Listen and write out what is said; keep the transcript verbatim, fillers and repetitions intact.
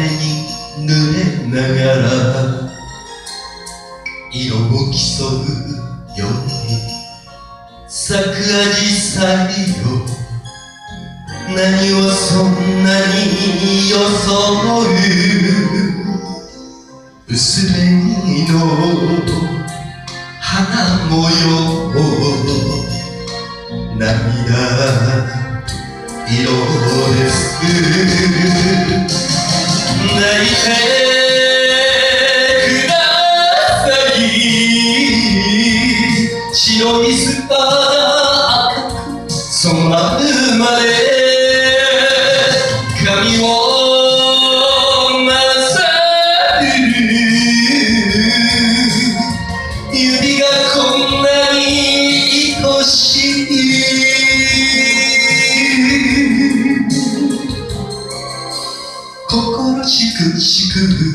雨に濡れながら色を競うように咲くアジサイよ、何をそんなに装う薄紅の花模様、涙色です泣いてください、白いスパが赤く染まるまで髪をなさる指がこんなに愛しい心しくしく